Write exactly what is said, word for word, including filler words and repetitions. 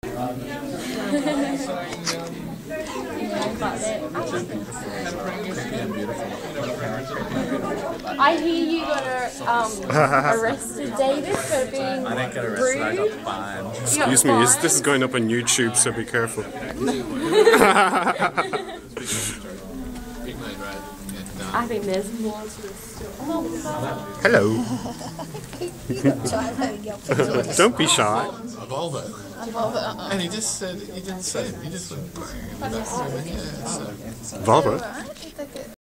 I hear you got um, arrested, David, for being I didn't get arrested, rude. I got fined. Excuse me, is, this is going up on YouTube, so be careful. I think there's more to this story. Hello. Don't be shy. A Volvo. And he just said, he didn't say it, he just went, yeah, so. Volvo?